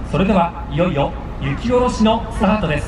それではいよいよ雪下ろしのスタートです。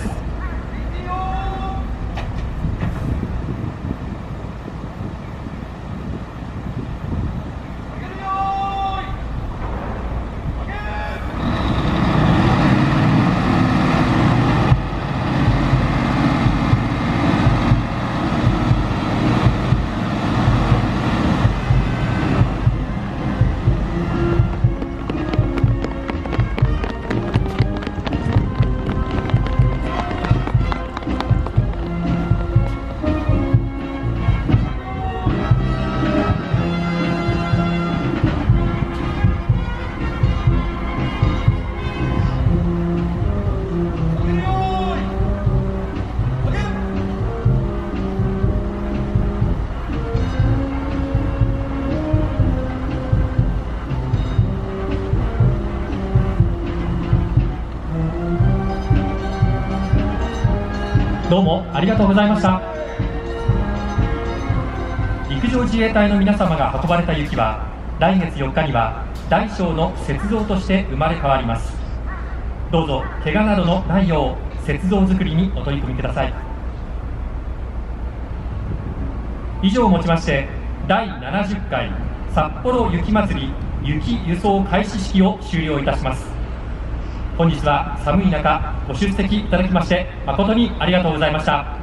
どうもありがとうございました。陸上自衛隊の皆様が運ばれた雪は来月4日には大小の雪像として生まれ変わります。どうぞ怪我などのないよう雪像作りにお取り組みください。以上をもちまして第70回札幌雪まつり雪輸送開始式を終了いたします。本日は寒い中ご出席いただきまして誠にありがとうございました。